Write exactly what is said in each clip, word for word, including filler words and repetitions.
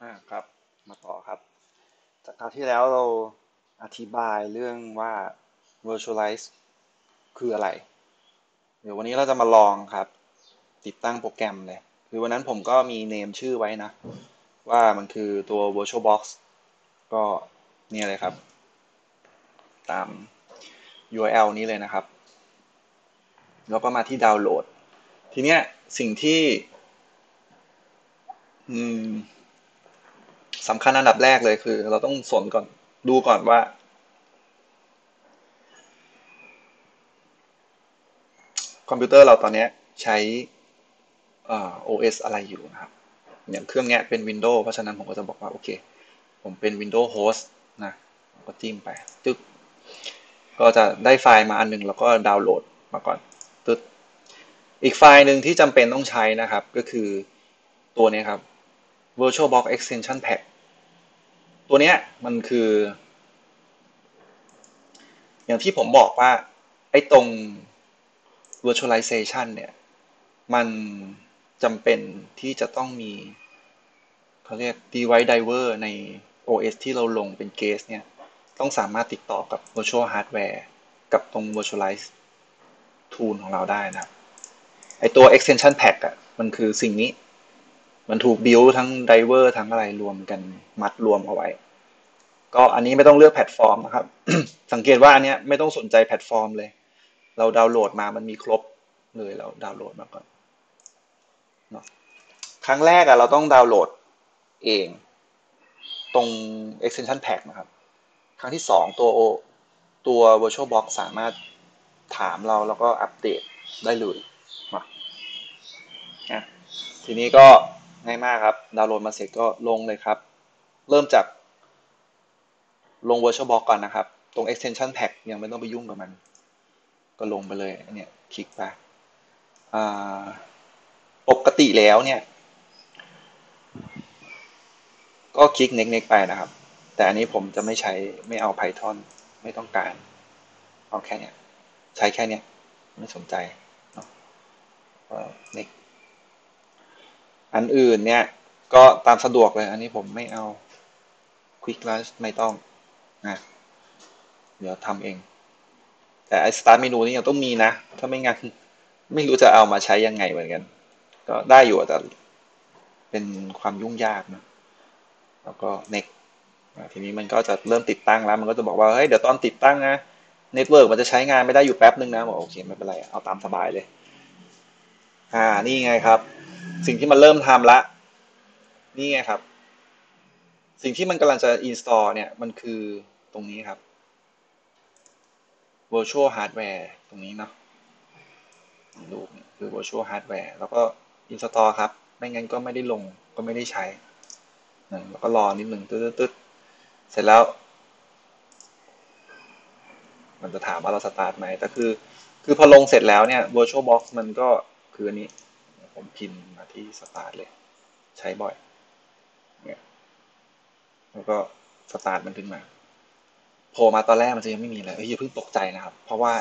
อ่าครับมาต่อครับจากคราวที่แล้วเราอธิบายเรื่องว่า virtualize คืออะไรเดี๋ยววันนี้เราจะมาลองครับติดตั้งโปรแกรมเลยคือวันนั้นผมก็มีเนมชื่อไว้นะว่ามันคือตัว VirtualBox ก็เนี่ยเลยครับตาม ยู อาร์ แอล นี้เลยนะครับแล้วก็มาที่ดาวน์โหลดทีเนี้ยสิ่งที่อืมสำคัญอันดับแรกเลยคือเราต้องสนก่อนดูก่อนว่าคอมพิวเตอร์เราตอนนี้ใช้ เอ่อ โอ เอส อะไรอยู่นะครับอย่างเครื่องเนี้ยเป็น Windows เพราะฉะนั้นผมก็จะบอกว่าโอเคผมเป็น Windows Host นะก็จิ้มไปตึ๊บก็จะได้ไฟล์มาอันนึงแล้วก็ดาวน์โหลดมาก่อนตึ๊บอีกไฟล์หนึ่งที่จำเป็นต้องใช้นะครับก็คือตัวนี้ครับ VirtualBox Extension Pack ตัวเนี้ยมันคืออย่างที่ผมบอกว่าไอ้ตรง Virtualization เนี่ยมันจำเป็นที่จะต้องมี เขาเรียก device driver ใน โอ เอส ที่เราลงเป็น guest เนี่ยต้องสามารถติดต่อกับ virtual hardware กับตรง virtualize tool ของเราได้นะครับไอตัว extension pack อ่ะมันคือสิ่งนี้มันถูก build ทั้ง driver ทั้งอะไรรวมกันมัดรวมเอาไว้ก็อันนี้ไม่ต้องเลือกแพลตฟอร์มนะครับสังเกตว่าอันเนี้ยไม่ต้องสนใจแพลตฟอร์มเลยเราดาวน์โหลดมามันมีครบเลยเราดาวน์โหลดมาก่อนเนาะครั้งแรกอะเราต้องดาวน์โหลดเองตรง extension pack นะครับ ครั้งที่สองตัวตัว VirtualBox สามารถถามเราแล้วก็อัปเดตได้เลยมาทีนี้ก็ง่ายมากครับดาวน์โหลดมาเสร็จก็ลงเลยครับเริ่มจากลง VirtualBox ก่อนนะครับตรง extension pack ยังไม่ต้องไปยุ่งกับมันก็ลงไปเลยเนี่ยคลิกไปปกติแล้วเนี่ยก็คลิก next next ไปนะครับแต่อันนี้ผมจะไม่ใช้ไม่เอา Python ไม่ต้องการเอาแค่เนี้ยใช้แค่เนี้ยไม่สนใจเนาะ next อันอื่นเนี่ยก็ตามสะดวกเลยอันนี้ผมไม่เอา Quick Launch ไม่ต้องนะเดี๋ยวทำเองแต่ไอ้ Start เมนูนี่ยังต้องมีนะถ้าไม่งั้นไม่รู้จะเอามาใช้ยังไงเหมือนกันก็ได้อยู่แต่เป็นความยุ่งยากนะแล้วก็ next ทีนี้มันก็จะเริ่มติดตั้งแล้วมันก็จะบอกว่าเฮ้ยเดี๋ยวตอนติดตั้งนะเน็ตเวิร์กมันจะใช้งานไม่ได้อยู่แป๊บนึงนะบอกโอเคไม่เป็นไรเอาตามสบายเลยอ่านี่ไงครับสิ่งที่มันเริ่มทำละนี่ไงครับ สิ่งที่มันกำลังจะ install เนี่ยมันคือตรงนี้ครับ virtual hardware ตรงนี้เนาะดูคือ virtual hardware แล้วก็ install ครับไม่งั้นก็ไม่ได้ลงก็ไม่ได้ใช้แล้วก็รอนิดหนึ่งตึ๊ดๆเสร็จแล้วมันจะถามว่าเราสตาร์ทไหมแต่คือคือพอลงเสร็จแล้วเนี่ย virtualbox มันก็คืออันนี้ผมพิมพ์มาที่ start เลยใช้บ่อยเนี่ยแล้วก็สตาร์ทมันขึ้นมาโผล่มาตอนแรกมันจะยังไม่มีเลยเฮ้ยอย่าเพิ่งตกใจนะครับเพราะว่า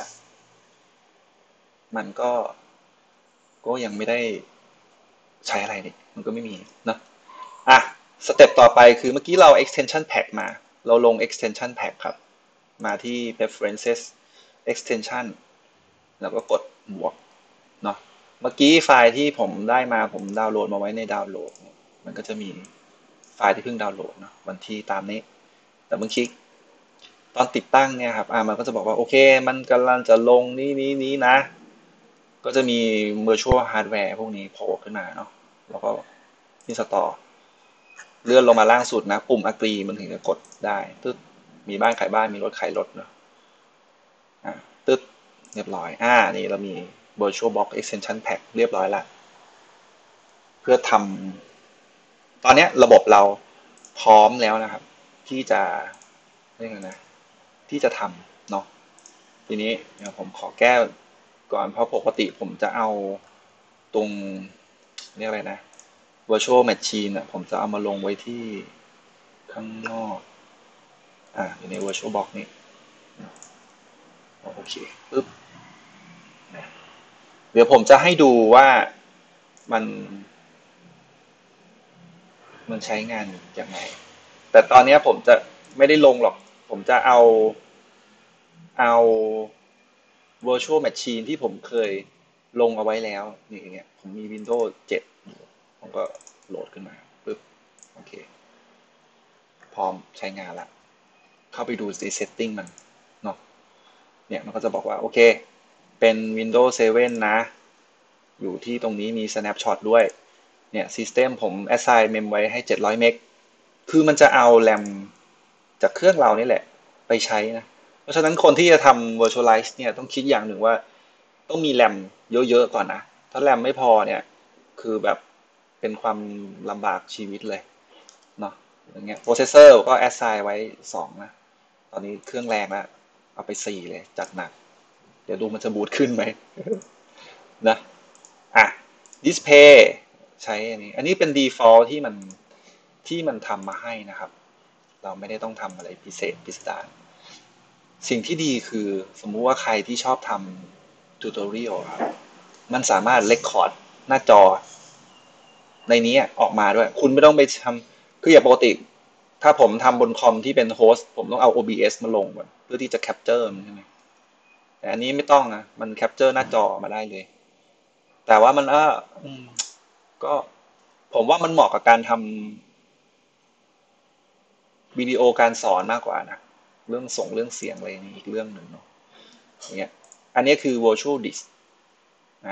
มันก็ ก็ยังไม่ได้ใช้อะไรนี่มันก็ไม่มีนะอ่ะสเต็ปต่อไปคือเมื่อกี้เรา extension pack มาเราลง extension pack ครับมาที่ preferences extension แล้วก็กดบวกเนาะเมื่อกี้ไฟล์ที่ผมได้มาผมดาวน์โหลดมาไว้ในดาวน์โหลดมันก็จะมีไฟล์ที่เพิ่งดาวน์โหลดเนาะวันที่ตามนี้แต่เมื่อกี้ตอนติดตั้งเนี่ยครับอ่ามันก็จะบอกว่าโอเคมันกำลังจะลงนี้นี้นี้นะ ก็จะมี virtual hardware พวกนี้โผล่ขึ้นมาเนาะแล้วก็ install เลื่อนลงมาล่างสุดนะปุ่ม agree มันถึงจะกดได้ตึ๊ดมีบ้านขายบ้านมีรถขายรถเนาะอ่ะตึ๊ดเรียบร้อยอ่านี่เรามี VirtualBox extension pack เรียบร้อยละเพื่อทำตอนนี้ระบบเราพร้อมแล้วนะครับที่จะเรียกไงนะที่จะทำเนาะทีนี้เดี๋ยวผมขอแก้ก่อนเพราะปกติผมจะเอาตรงเรียกอะไรนะ virtual machine อ่ะผมจะเอามาลงไว้ที่ข้างนอกอ่าอยู่ใน virtual box นี้โอเคปึ๊บเดี๋ยวผมจะให้ดูว่ามันมันใช้งานยังไงแต่ตอนนี้ผมจะไม่ได้ลงหรอกผมจะเอาเอา virtual machine ที่ผมเคยลงเอาไว้แล้วนี่อย่างเงี้ยผมมี Windows เจ็ดผมก็โหลดขึ้นมาปึ๊บโอเคพร้อมใช้งานละเข้าไปดูใน setting มันเนาะเนี่ยมันก็จะบอกว่าโอเคเป็น Windows เซเว่นนะอยู่ที่ตรงนี้มี snapshot ด้วยเนี่ย system ผม assign mem ไว้ให้เจ็ดร้อยเมกคือมันจะเอาแรมจากเครื่องเรานี่แหละไปใช้นะเพราะฉะนั้นคนที่จะทำ virtualize เนี่ยต้องคิดอย่างหนึ่งว่าต้องมีแรมเยอะๆก่อนนะถ้าแรมไม่พอเนี่ยคือแบบเป็นความลำบากชีวิตเลยเนาะอย่างเงี้ยโปรเซสเซอร์ก็ assign ไว้สองนะตอนนี้เครื่องแรงแล้วเอาไปสี่เลยจัดหนักเดี๋ยวดูมันจะบูตขึ้นไหมนะอ่ะ display ใช้อันนี้อันนี้เป็น default ที่มันที่มันทำมาให้นะครับเราไม่ได้ต้องทำอะไรพิเศษพิสดารสิ่งที่ดีคือสมมุติว่าใครที่ชอบทำ tutorial ครับมันสามารถ record หน้าจอในนี้ออกมาด้วยคุณไม่ต้องไปทำคืออย่างปกติถ้าผมทำบนคอมที่เป็นโฮสต์ผมต้องเอา โอ บี เอส มาลงก่อนเพื่อที่จะ capture มันใช่ไหมแต่อันนี้ไม่ต้องนะมัน capture หน้าจอมาได้เลยแต่ว่ามันก็ก็ผมว่ามันเหมาะกับการทำวิดีโอการสอนมากกว่านะเรื่องส่งเรื่องเสียงอะไรนี่อีกเรื่องหนึ่งเนาะอย่างเงี้ยอันนี้คือ virtual disk นะ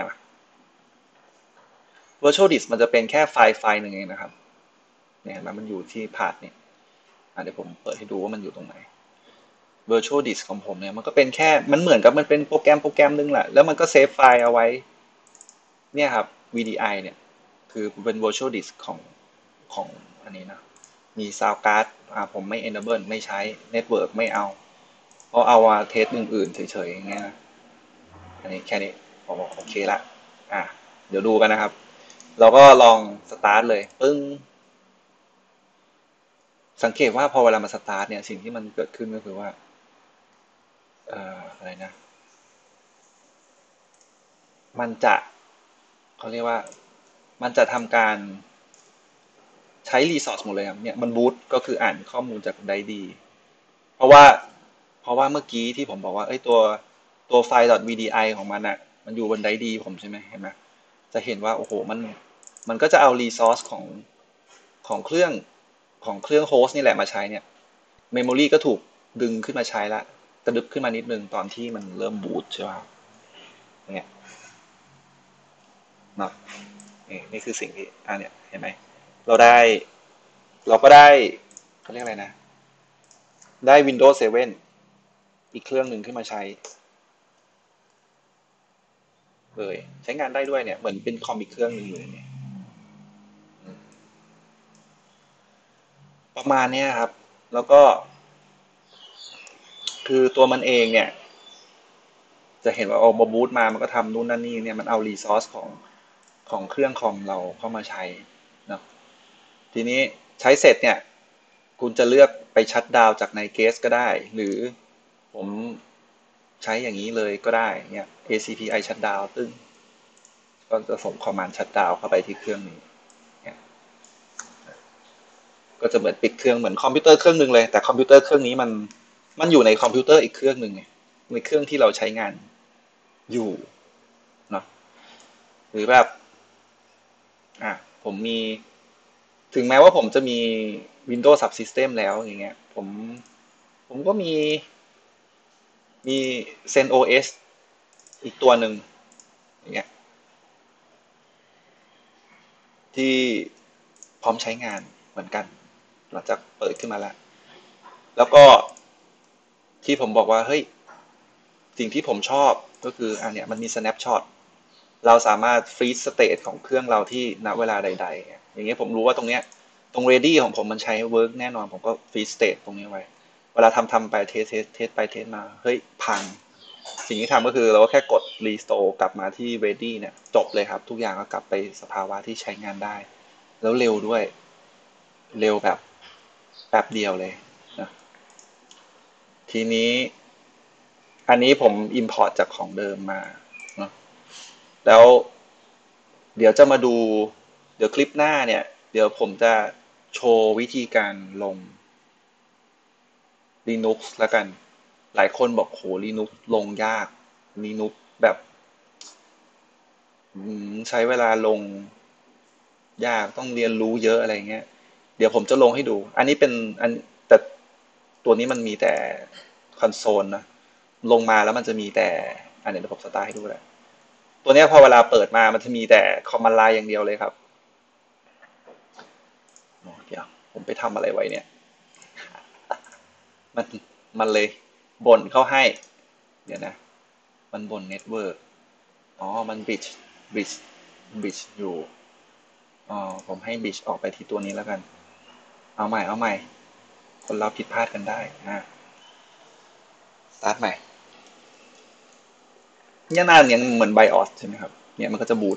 virtual disk มันจะเป็นแค่ไฟล์ไฟล์หนึ่งเองนะครับเนี่ยเห็นไหมมันอยู่ที่พาร์ทเนี่ยเดี๋ยวผมเปิดให้ดูว่ามันอยู่ตรงไหน virtual disk ของผมเนี่ยมันก็เป็นแค่มันเหมือนกับมันเป็นโปรแกรมโปรแกรมนึงแหละแล้วมันก็เซฟไฟล์เอาไว้เนี่ยครับ วี ดี ไอ เนี่ยคือเป็น virtual disk ของของอันนี้นะมี sound card อ่าผมไม่ enable ไม่ใช้ network ไม่เอาเพราะเอามาเทสอื่นๆเฉยๆอย่างเงี้ยนะอันนี้แค่นี้ผมบอกโอเคละอ่ะเดี๋ยวดูกันนะครับเราก็ลองสตาร์ทเลยปึ้งสังเกตว่าพอเวลามาสตาร์ทเนี่ยสิ่งที่มันเกิดขึ้นก็คือว่าเอ่ออะไรนะมันจะเขาเรียกว่ามันจะทำการใช้รีซอสหมดเลยครับเนี่ยมันบูตก็คืออ่านข้อมูลจากไดดีเพราะว่าเพราะว่าเมื่อกี้ที่ผมบอกว่าเอ้ยตัวตัวไฟล์ .vdi ของมันอ่ะมันอยู่บนไดดีผมใช่ไหมเห็นไหมจะเห็นว่าโอ้โหมันมันก็จะเอารีซอสของของเครื่องของเครื่องโฮสต์นี่แหละมาใช้เนี่ยเมมโมรีก็ถูกดึงขึ้นมาใช้ละกระดึบขึ้นมานิดนึงตอนที่มันเริ่มบูตใช่ไหมเนี่ยเนาะนี่นี่คือสิ่งที่อ่าเนี่ยเห็นไหมเราได้เราก็ได้เขาเรียกอะไรนะได้ Windows เซเว่นอีกเครื่องหนึ่งขึ้นมาใช้เลยใช้งานได้ด้วยเนี่ยเหมือนเป็นคอมอีกเครื่องหนึ่งเลยเนี่ยประมาณเนี้ยครับแล้วก็คือตัวมันเองเนี่ยจะเห็นว่าเอามาบูตมามันก็ทำนู่นนั่นนี่เนี่ยมันเอารีซอสของของเครื่องคอมเราเข้ามาใช้เนาะทีนี้ใช้เสร็จเนี่ยคุณจะเลือกไปชัตดาวน์จากในเกสก็ได้หรือผมใช้อย่างนี้เลยก็ได้เนี่ย เอ ซี พี ไอ shutdown ตึ้งก็จะส่งคอมมานด์ชัตดาวน์เข้าไปที่เครื่องนี้เนี่ยก็จะเหมือนปิดเครื่องเหมือนคอมพิวเตอร์เครื่องหนึ่งเลยแต่คอมพิวเตอร์เครื่องนี้มันมันอยู่ในคอมพิวเตอร์อีกเครื่องหนึ่งไงในเครื่องที่เราใช้งานอยู่เนาะหรือแบบอ่ะผมมีถึงแม้ว่าผมจะมี Windows Subsystem แล้วอย่างเงี้ยผมผมก็มีมี ZenOS อีกตัวหนึ่งอย่างเงี้ยที่พร้อมใช้งานเหมือนกันหลังจากเปิดขึ้นมาแล้วแล้วก็ที่ผมบอกว่าเฮ้ยสิ่งที่ผมชอบก็คืออันเนี้ยมันมี snapshot เราสามารถฟรีซสเตทของเครื่องเราที่ณเวลาใดๆอย่างเงี้ยผมรู้ว่าตรงเนี้ยตรง ready ของผมมันใช้เวิร์กแน่นอนผมก็ฟรีซสเตทตรงนี้ไว้เวลาทำทำไปเทสเทสเทสไปเทสมาเฮ้ยพังสิ่งที่ทำก็คือเราก็แค่กด restore กลับมาที่ ready เนี่ยจบเลยครับทุกอย่างก็กลับไปสภาวะที่ใช้งานได้แล้วเร็วด้วยเร็วแบบแป๊บเดียวเลยนะทีนี้อันนี้ผม import จากของเดิมมาเนาะแล้วเดี๋ยวจะมาดูเดี๋ยวคลิปหน้าเนี่ยเดี๋ยวผมจะโชว์วิธีการลง Linux แล้วกัน หลายคนบอกโห Linux ลงยาก Linux แบบใช้เวลาลงยากต้องเรียนรู้เยอะอะไรเงี้ยเดี๋ยวผมจะลงให้ดู อันนี้เป็นอันแต่ตัวนี้มันมีแต่คอนโซลนะลงมาแล้วมันจะมีแต่อันนี้เดี๋ยวผมสตาร์ทให้ดูแหละตัวนี้พอเวลาเปิดมามันจะมีแต่คอมมานด์ไลน์อย่างเดียวเลยครับเดี๋ยวผมไปทำอะไรไว้เนี่ยมันมันเลยบ่นเข้าให้เดี๋ยวนะมันบ่นเน็ตเวิร์กอ๋อมันบิชบิชบิชอยู่อ๋อผมให้บิชออกไปที่ตัวนี้แล้วกันเอาใหม่เอาใหม่คนเราผิดพลาดกันได้อ่ะสตาร์ทใหม่เนี่ยหน้าเนี่ยเหมือนไบออสใช่ไหมครับเนี่ยมันก็จะบูต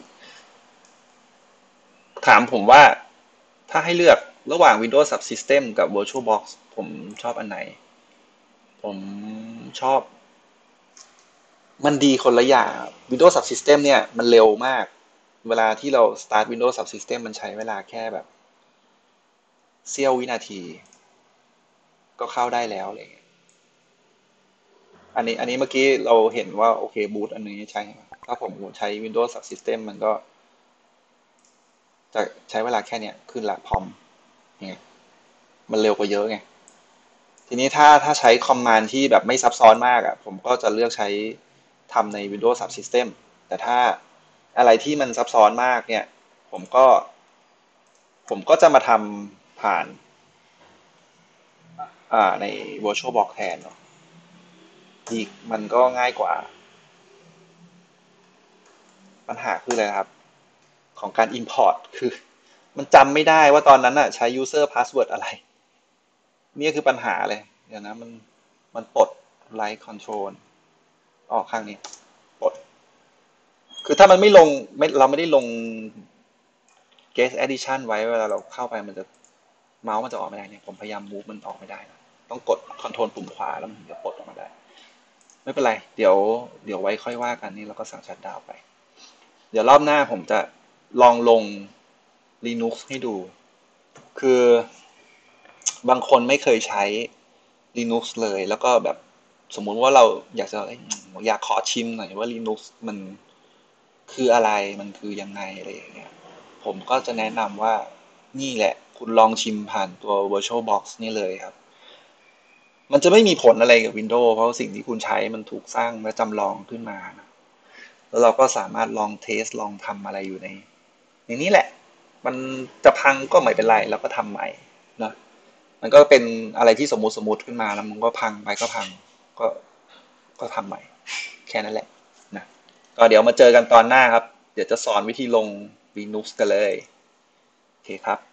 ถามผมว่าถ้าให้เลือกระหว่าง Windows Subsystem กับ VirtualBox ผมชอบอันไหนผมชอบ มันดีคนละอย่าง Windows Subsystem เนี่ยมันเร็วมากเวลาที่เรา start Windows Subsystem มันใช้เวลาแค่แบบเสี้ยววินาทีก็เข้าได้แล้วอะไรเงี้ยอันนี้อันนี้เมื่อกี้เราเห็นว่าโอเคบูตอันนี้ใช่ถ้าผมใช้ Windows Subsystem มันก็จะใช้เวลาแค่เนี้ยขึ้นละพร้อมเนี่ยมันเร็วกว่าเยอะไงทีนี้ถ้าถ้าใช้คอมมานด์ที่แบบไม่ซับซ้อนมากอ่ะผมก็จะเลือกใช้ทำใน Windows Subsystem แต่ถ้าอะไรที่มันซับซ้อนมากเนี่ยผมก็ ผมก็จะมาทำผ่านอ่าใน VirtualBox แทนเนาะอีกมันก็ง่ายกว่าปัญหาคืออะไรครับของการ Import คือมันจำไม่ได้ว่าตอนนั้นอะใช้ user password อะไรนี่คือปัญหาเลยเดี๋ยวนะมันมันปลด Write Control ออกข้างนี้ปลดคือถ้ามันไม่ลงไม่เราไม่ได้ลง guest edition ไว้เวลาเราเข้าไปมันจะเมาส์มันจะออกไม่ได้เนี่ยผมพยายาม move มันออกไม่ได้นะต้องกด Control ปุ่มขวาแล้วมันถึงจะปลดออกมาได้ ไม่เป็นไรเดี๋ยวเดี๋ยวไว้ค่อยว่ากันนี่เราก็สั่งชัตดาวน์ไปเดี๋ยวรอบหน้าผมจะลองลง Linux ให้ดูคือบางคนไม่เคยใช้ Linux เลยแล้วก็แบบสมมุติว่าเราอยากจะอยากขอชิมหน่อยว่า Linux มันคืออะไรมันคือยังไงอะไรอย่างเงี้ยผมก็จะแนะนำว่านี่แหละคุณลองชิมผ่านตัว VirtualBox นี่เลยครับ มันจะไม่มีผลอะไรกับ Windows เพราะสิ่งที่คุณใช้มันถูกสร้างและจำลองขึ้นมานะแล้วเราก็สามารถลองเทสลองทำอะไรอยู่ในในนี้แหละ มันจะพังก็ไม่เป็นไรเราก็ทำใหม่นะมันก็เป็นอะไรที่สมมติสมมติขึ้นมาแล้วมันก็พังไปก็พังก็ก็ทำใหม่แค่นั้นแหละนะก็เดี๋ยวมาเจอกันตอนหน้าครับเดี๋ยวจะสอนวิธีลง Linux กันเลยโอเคครับ